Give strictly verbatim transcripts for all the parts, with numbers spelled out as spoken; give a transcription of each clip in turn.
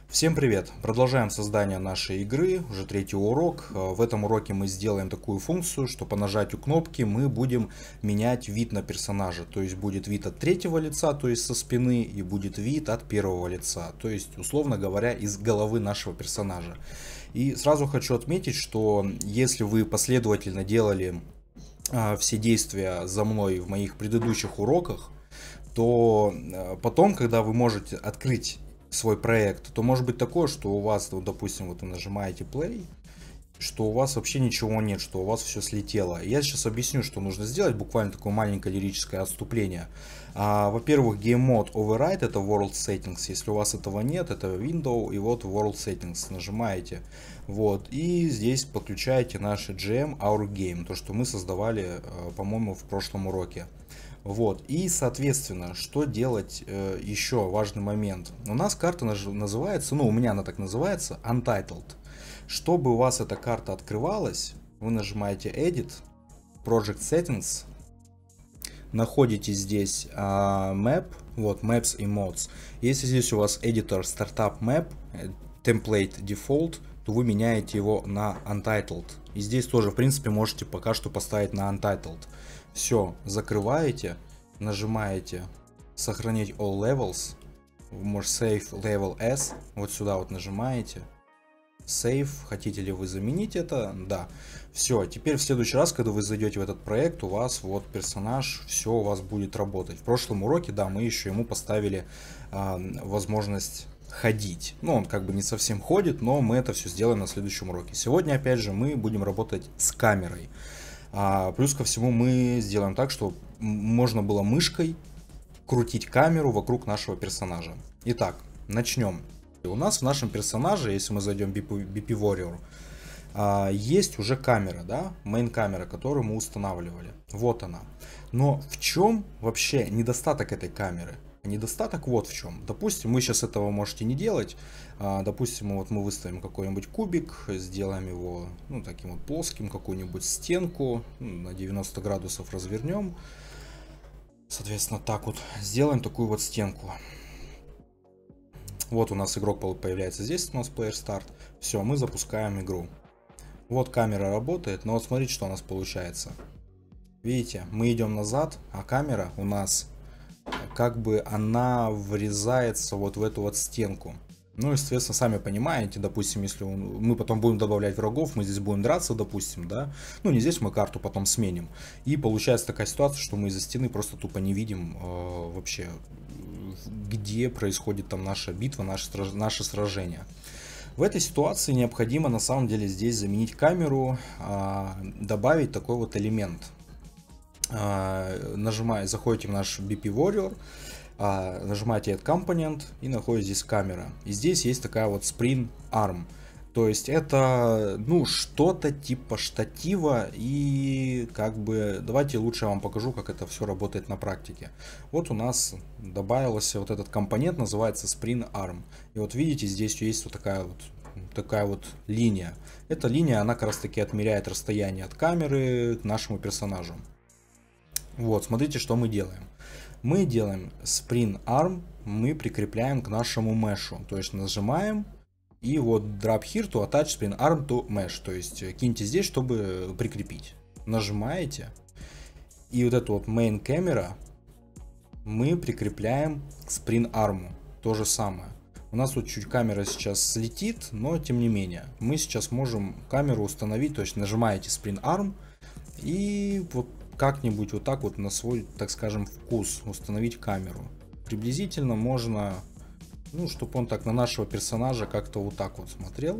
Всем привет! Продолжаем создание нашей игры, уже третий урок. В этом уроке мы сделаем такую функцию, что по нажатию кнопки мы будем менять вид на персонажа. То есть будет вид от третьего лица, то есть со спины, и будет вид от первого лица. То есть, условно говоря, из головы нашего персонажа. И сразу хочу отметить, что если вы последовательно делали а, все действия за мной в моих предыдущих уроках, то а, потом, когда вы можете открыть свой проект, то может быть такое, что у вас, вот, допустим, вот вы нажимаете play, что у вас вообще ничего нет, что у вас все слетело. Я сейчас объясню, что нужно сделать, буквально такое маленькое лирическое отступление. А, во-первых, Game Mode Override — это World Settings. Если у вас этого нет, это Window, и вот World Settings нажимаете. Вот, и здесь подключаете наш джи эм Our Game, то, что мы создавали, по-моему, в прошлом уроке. Вот, и соответственно, что делать э, еще важный момент. У нас карта называется, ну у меня она так называется, Untitled. Чтобы у вас эта карта открывалась, вы нажимаете Edit, Project Settings, находите здесь э, Map, вот Maps и Mods. Если здесь у вас Editor Startup Map, Template Default, то вы меняете его на Untitled. И здесь тоже, в принципе, можете пока что поставить на Untitled. Все, закрываете, нажимаете сохранить all levels, может save level S, вот сюда вот нажимаете, save, хотите ли вы заменить это, да. Все, теперь в следующий раз, когда вы зайдете в этот проект, у вас вот персонаж, все у вас будет работать. В прошлом уроке, да, мы еще ему поставили э, возможность ходить. Ну, он как бы не совсем ходит, но мы это все сделаем на следующем уроке. Сегодня, опять же, мы будем работать с камерой. А, плюс ко всему мы сделаем так, что можно было мышкой крутить камеру вокруг нашего персонажа. Итак, начнем. У нас в нашем персонаже, если мы зайдем в би пи Warrior, а, есть уже камера, да, main камера, которую мы устанавливали. Вот она. Но в чем вообще недостаток этой камеры? Недостаток вот в чем. Допустим, вы сейчас этого можете не делать. Допустим, вот мы выставим какой-нибудь кубик, сделаем его, ну, таким вот плоским, какую-нибудь стенку, на девяносто градусов развернем. Соответственно, так вот сделаем такую вот стенку. Вот у нас игрок появляется здесь, у нас Player Start. Все, мы запускаем игру. Вот камера работает, но вот смотрите, что у нас получается. Видите, мы идем назад, а камера у нас как бы она врезается вот в эту вот стенку. Ну, естественно, сами понимаете, допустим, если он, мы потом будем добавлять врагов, мы здесь будем драться, допустим, да, ну, не здесь мы карту потом сменим. И получается такая ситуация, что мы из-за стены просто тупо не видим э, вообще, где происходит там наша битва, наше, наше сражение. В этой ситуации необходимо на самом деле здесь заменить камеру, э, добавить такой вот элемент. Нажимаете, заходите в наш би пи Warrior, нажимаете Add Component и находите здесь камера. И здесь есть такая вот Spring Arm. То есть это, ну, что-то типа штатива, и как бы давайте лучше я вам покажу, как это все работает на практике. Вот у нас добавился вот этот компонент, называется Spring Arm. И вот видите, здесь есть вот такая вот такая вот линия. Эта линия, она как раз таки отмеряет расстояние от камеры к нашему персонажу. Вот, смотрите, что мы делаем. Мы делаем Spring Arm, мы прикрепляем к нашему мешу. То есть нажимаем, и вот Drop here to attach Spring Arm to mesh. То есть киньте здесь, чтобы прикрепить. Нажимаете, и вот эту вот Main Camera мы прикрепляем к Spring Arm. То же самое. У нас тут чуть камера сейчас слетит, но тем не менее. Мы сейчас можем камеру установить, то есть нажимаете Spring Arm, и вот как-нибудь вот так вот на свой, так скажем, вкус установить камеру. Приблизительно можно, ну, чтобы он так на нашего персонажа как-то вот так вот смотрел.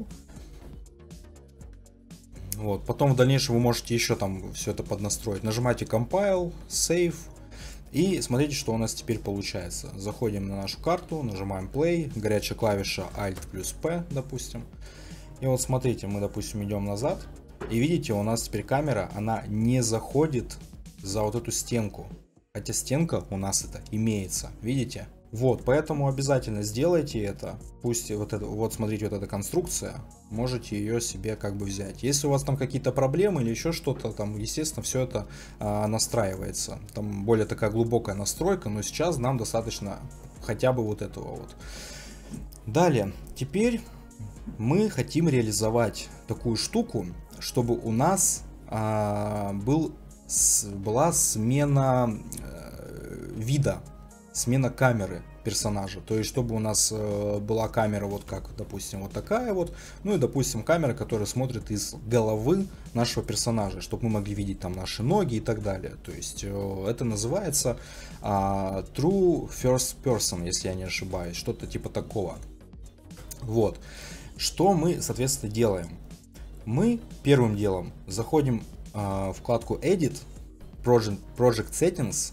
Вот. Потом в дальнейшем вы можете еще там все это поднастроить. Нажимаете Compile, Save. И смотрите, что у нас теперь получается. Заходим на нашу карту, нажимаем Play, горячая клавиша Alt плюс P, допустим. И вот смотрите, мы, допустим, идем назад. И видите, у нас теперь камера, она не заходит за вот эту стенку. Хотя стенка у нас это имеется, видите? Вот, поэтому обязательно сделайте это. Пусть вот это, вот смотрите, вот эта конструкция, можете ее себе как бы взять. Если у вас там какие-то проблемы или еще что-то, там, естественно, все это а, настраивается. Там более такая глубокая настройка, но сейчас нам достаточно хотя бы вот этого вот. Далее, теперь мы хотим реализовать такую штуку, чтобы у нас а, был, с, была смена э, вида, смена камеры персонажа. То есть, чтобы у нас э, была камера вот как, допустим, вот такая вот. Ну и, допустим, камера, которая смотрит из головы нашего персонажа, чтобы мы могли видеть там наши ноги и так далее. То есть, э, это называется э, True First Person, если я не ошибаюсь. Что-то типа такого. Вот. Что мы, соответственно, делаем? Мы первым делом заходим э, в вкладку Edit, Project, Project Settings.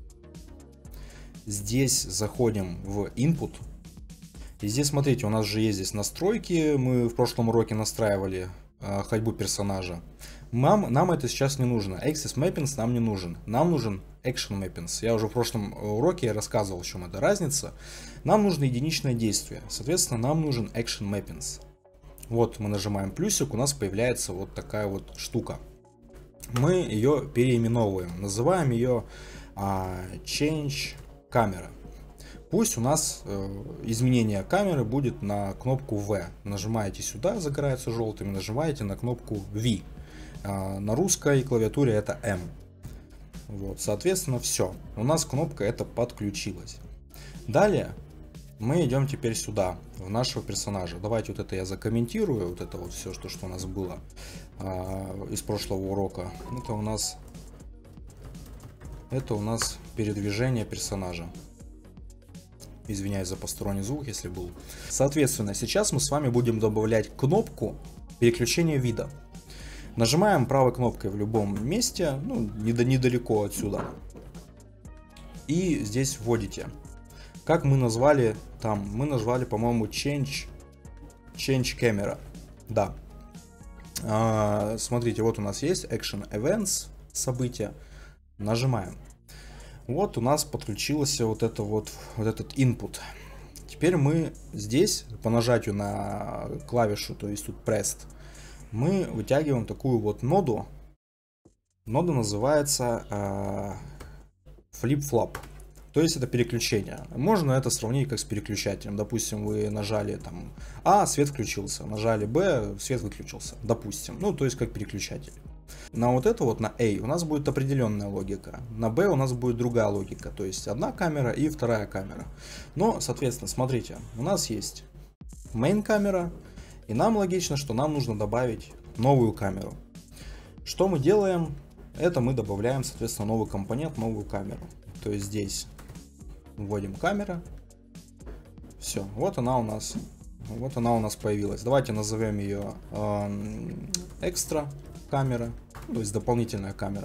Здесь заходим в Input. И здесь, смотрите, у нас же есть здесь настройки. Мы в прошлом уроке настраивали э, ходьбу персонажа. Нам, нам это сейчас не нужно. Axis Mappings нам не нужен. Нам нужен Action Mappings. Я уже в прошлом уроке рассказывал, в чем эта разница. Нам нужно единичное действие. Соответственно, нам нужен Action Mappings. Вот мы нажимаем плюсик, у нас появляется вот такая вот штука. Мы ее переименовываем. Называем ее а, Change Camera. Пусть у нас э, изменение камеры будет на кнопку V. Нажимаете сюда, загорается желтым, нажимаете на кнопку V. Э, на русской клавиатуре это M. Вот, соответственно, все. У нас кнопка эта подключилась. Далее мы идем теперь сюда, в нашего персонажа. Давайте вот это я закомментирую, вот это вот все, что, что у нас было э, из прошлого урока. Это у нас, это у нас передвижение персонажа. Извиняюсь за посторонний звук, если был. Соответственно, сейчас мы с вами будем добавлять кнопку переключения вида. Нажимаем правой кнопкой в любом месте, ну, недалеко отсюда. И здесь вводите. Как мы назвали там? Мы назвали, по-моему, Change, Change Camera. Да. А, смотрите, вот у нас есть Action Events, события. Нажимаем. Вот у нас подключился вот, это вот, вот этот input. Теперь мы здесь по нажатию на клавишу, то есть тут pressed, мы вытягиваем такую вот ноду. Нода называется э, flip-flop. То есть это переключение. Можно это сравнить как с переключателем. Допустим, вы нажали там А, свет включился. Нажали Б, свет выключился. Допустим. Ну, то есть как переключатель. На вот это вот, на A, у нас будет определенная логика. На B у нас будет другая логика. То есть одна камера и вторая камера. Но, соответственно, смотрите, у нас есть main камера. И нам логично, что нам нужно добавить новую камеру. Что мы делаем? Это мы добавляем, соответственно, новый компонент, новую камеру. То есть здесь вводим камера. Все, вот она у нас, вот она у нас появилась. Давайте назовем ее экстра камера, то есть дополнительная камера.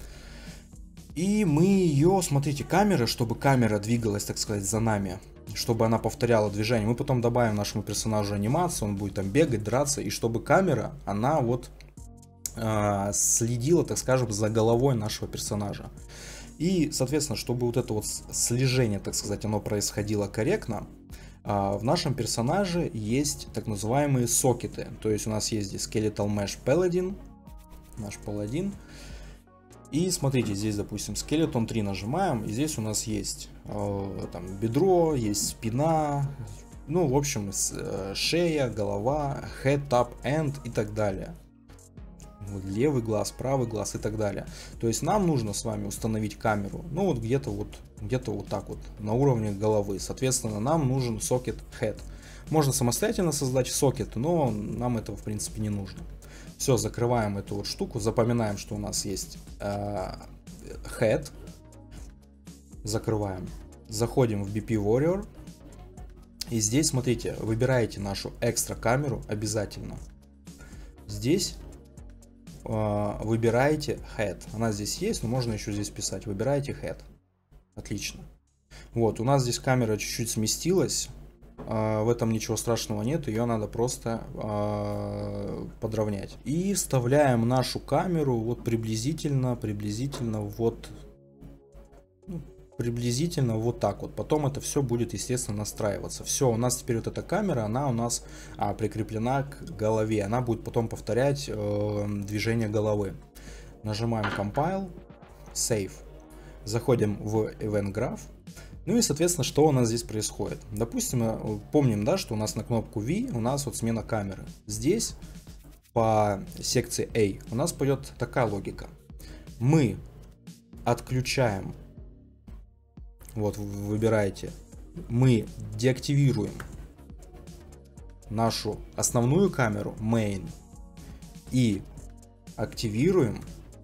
И мы ее, смотрите, камера, чтобы камера двигалась, так сказать, за нами, чтобы она повторяла движение. Мы потом добавим нашему персонажу анимацию, он будет там бегать, драться, и чтобы камера, она вот э, следила, так скажем, за головой нашего персонажа. И, соответственно, чтобы вот это вот слежение, так сказать, оно происходило корректно, в нашем персонаже есть так называемые сокеты. То есть у нас есть здесь Skeletal Mesh Paladin, наш паладин. И смотрите, здесь, допустим, Skeleton три нажимаем, и здесь у нас есть э, там бедро, есть спина, ну, в общем, шея, голова, head, top, end и так далее. Вот левый глаз, правый глаз и так далее. То есть нам нужно с вами установить камеру, ну вот где-то вот, где-то вот так вот, на уровне головы. Соответственно, нам нужен сокет head. Можно самостоятельно создать сокет, но нам этого в принципе не нужно. Все, закрываем эту вот штуку, запоминаем, что у нас есть э, head. Закрываем. Заходим в би пи Warrior. И здесь, смотрите, выбираете нашу экстра камеру обязательно. Здесь выбираете head. Она здесь есть, но можно еще здесь писать. Выбираете head. Отлично. Вот, у нас здесь камера чуть-чуть сместилась. В этом ничего страшного нет. Ее надо просто подровнять. И вставляем нашу камеру вот приблизительно, приблизительно вот, ну, приблизительно вот так вот. Потом это все будет, естественно, настраиваться. Все, у нас теперь вот эта камера, она у нас а, прикреплена к голове. Она будет потом повторять э, движение головы. Нажимаем Compile, Save. Заходим в Event Graph. Ну и, соответственно, что у нас здесь происходит? Допустим, помним, да, что у нас на кнопку V у нас вот смена камеры. Здесь по секции A у нас пойдет такая логика. Мы отключаем, вот вы выбираете, мы деактивируем нашу основную камеру main и активируем,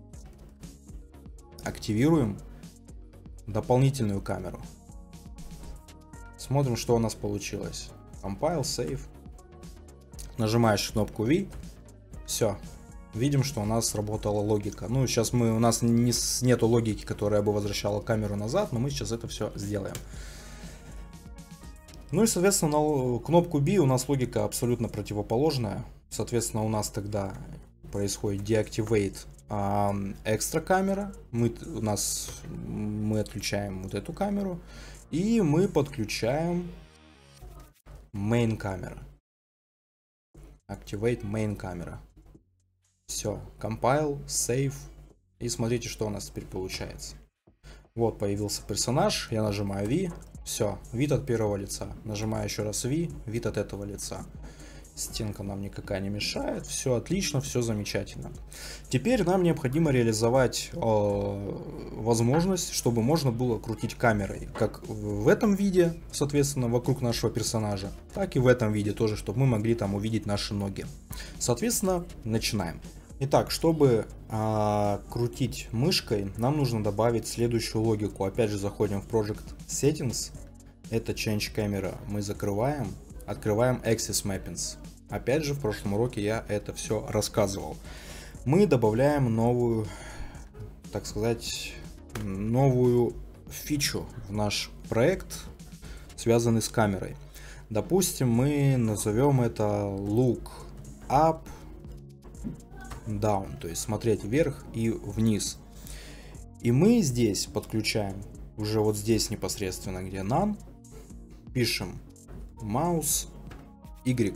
активируем дополнительную камеру. Смотрим, что у нас получилось. Compile, save. Нажимаешь кнопку V. Все. Видим, что у нас сработала логика. Ну, сейчас мы, у нас не, нету логики, которая бы возвращала камеру назад, но мы сейчас это все сделаем. Ну и, соответственно, на кнопку B у нас логика абсолютно противоположная. Соответственно, у нас тогда происходит deactivate экстра камера. Мы, у нас, мы отключаем вот эту камеру. И мы подключаем main камера. Activate main камера. Все. Compile, save. И смотрите, что у нас теперь получается. Вот появился персонаж. Я нажимаю V. Все. Вид от первого лица. Нажимаю еще раз V. Вид от этого лица. Стенка нам никакая не мешает. Все отлично, все замечательно. Теперь нам необходимо реализовать э, возможность, чтобы можно было крутить камерой. Как в этом виде, соответственно, вокруг нашего персонажа, так и в этом виде тоже, чтобы мы могли там увидеть наши ноги. Соответственно, начинаем. Итак, чтобы э, крутить мышкой, нам нужно добавить следующую логику. Опять же, заходим в Project Settings. Это Change Camera. Мы закрываем. Открываем Axis Mappings. Опять же, в прошлом уроке я это все рассказывал. Мы добавляем новую, так сказать, новую фичу в наш проект, связанный с камерой. Допустим, мы назовем это Look Up, Down, то есть смотреть вверх и вниз. И мы здесь подключаем, уже вот здесь непосредственно, где None, пишем Mouse Y.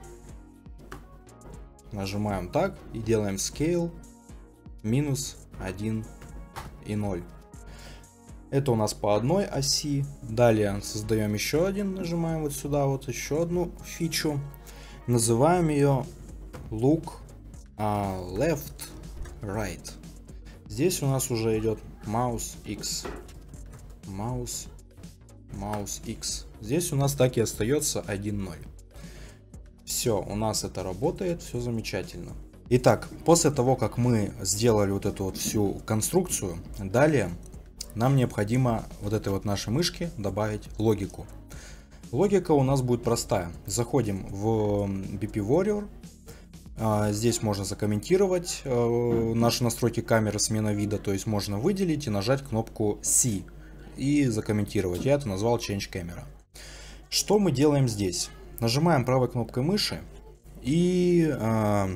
Нажимаем так и делаем Scale минус один и ноль. Это у нас по одной оси. Далее создаем еще один. Нажимаем вот сюда вот еще одну фичу. Называем ее Look uh, Left Right. Здесь у нас уже идет Mouse X. Mouse, Mouse X. Здесь у нас так и остается один ноль. Все, у нас это работает, все замечательно. Итак, после того, как мы сделали вот эту вот всю конструкцию, далее нам необходимо вот этой вот нашей мышке добавить логику. Логика у нас будет простая. Заходим в би пи Warrior. Здесь можно закомментировать наши настройки камеры, смена вида, то есть можно выделить и нажать кнопку C и закомментировать. Я это назвал Change Camera. Что мы делаем здесь? Нажимаем правой кнопкой мыши и э,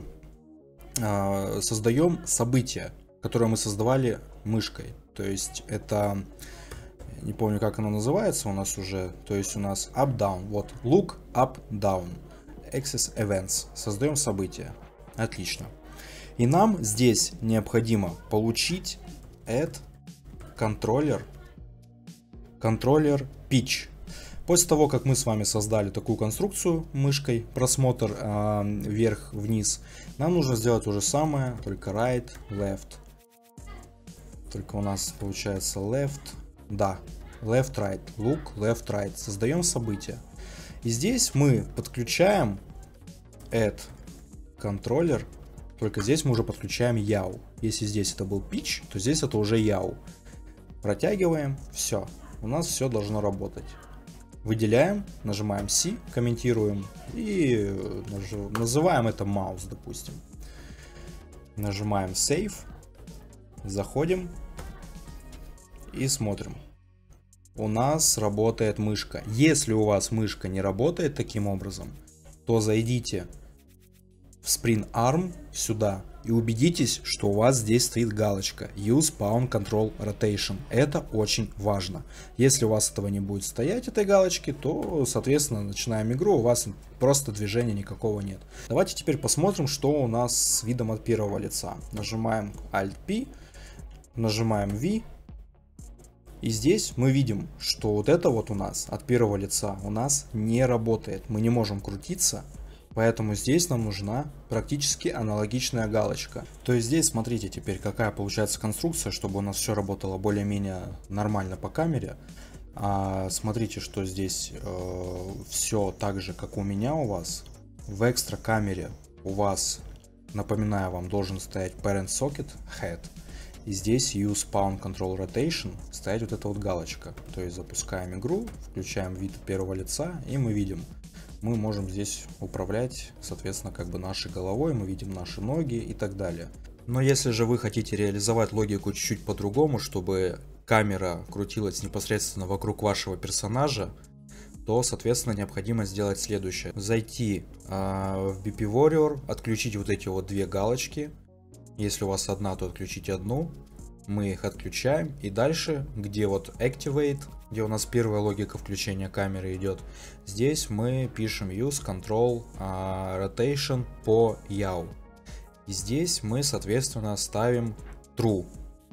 э, создаем событие, которое мы создавали мышкой. То есть это, не помню, как оно называется у нас уже, то есть у нас up-down, вот look up-down, access events, создаем событие. Отлично. И нам здесь необходимо получить add controller, controller pitch. После того, как мы с вами создали такую конструкцию мышкой, просмотр э, вверх-вниз, нам нужно сделать то же самое, только right, left. Только у нас получается left, да, left, right, look, left, right. Создаем событие. И здесь мы подключаем add controller, только здесь мы уже подключаем яу. Если здесь это был pitch, то здесь это уже яу. Протягиваем, все, у нас все должно работать. Выделяем, нажимаем C, комментируем и называем это mouse, допустим. Нажимаем Save, заходим и смотрим. У нас работает мышка. Если у вас мышка не работает таким образом, то зайдите в Spring Arm сюда и убедитесь, что у вас здесь стоит галочка Use Pawn Control Rotation. Это очень важно. Если у вас этого не будет стоять, этой галочки, то, соответственно, начинаем игру, у вас просто движения никакого нет. Давайте теперь посмотрим, что у нас с видом от первого лица. Нажимаем Alt P, нажимаем V, И здесь мы видим, что вот это вот у нас от первого лица у нас не работает. Мы не можем крутиться, поэтому здесь нам нужна практически аналогичная галочка. То есть здесь смотрите теперь, какая получается конструкция, чтобы у нас все работало более-менее нормально по камере. А, смотрите, что здесь э, все так же, как у меня у вас. В экстра камере у вас, напоминаю вам, должен стоять Parent Socket Head. И здесь Use Pound Control Rotation стоять вот эта вот галочка. То есть запускаем игру, включаем вид первого лица, и мы видим, мы можем здесь управлять, соответственно, как бы нашей головой, мы видим наши ноги и так далее. Но если же вы хотите реализовать логику чуть-чуть по-другому, чтобы камера крутилась непосредственно вокруг вашего персонажа, то, соответственно, необходимо сделать следующее. Зайти э, в би пи Warrior, отключить вот эти вот две галочки. Если у вас одна, то отключите одну. Мы их отключаем. И дальше, где вот Activate, где у нас первая логика включения камеры идет, здесь мы пишем Use Control uh, Rotation по яу. И здесь мы, соответственно, ставим True.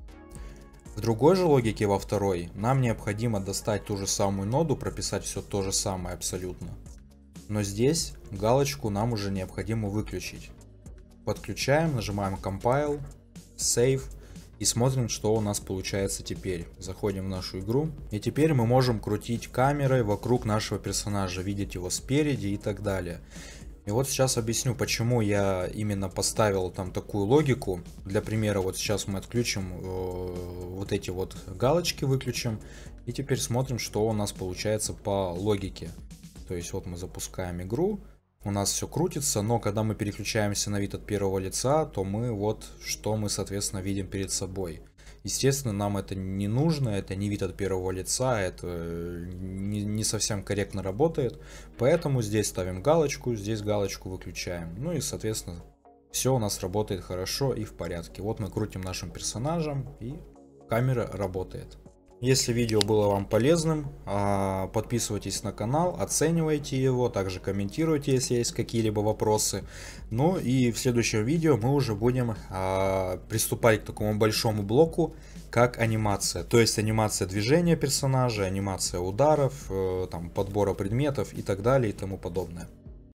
В другой же логике, во второй, нам необходимо достать ту же самую ноду, прописать все то же самое абсолютно. Но здесь галочку нам уже необходимо выключить. Подключаем, нажимаем Compile, Save и смотрим, что у нас получается теперь. Заходим в нашу игру. И теперь мы можем крутить камерой вокруг нашего персонажа, видеть его спереди и так далее. И вот сейчас объясню, почему я именно поставил там такую логику. Для примера, вот сейчас мы отключим э, вот эти вот галочки, выключим. И теперь смотрим, что у нас получается по логике. То есть вот мы запускаем игру. У нас все крутится, но когда мы переключаемся на вид от первого лица, то мы вот что мы, соответственно, видим перед собой. Естественно, нам это не нужно, это не вид от первого лица, это не, не совсем корректно работает. Поэтому здесь ставим галочку, здесь галочку выключаем. Ну и, соответственно, все у нас работает хорошо и в порядке. Вот мы крутим нашим персонажем, и камера работает. Если видео было вам полезным, подписывайтесь на канал, оценивайте его, также комментируйте, если есть какие-либо вопросы. Ну и в следующем видео мы уже будем приступать к такому большому блоку, как анимация. То есть анимация движения персонажа, анимация ударов, там, подбора предметов и так далее и тому подобное.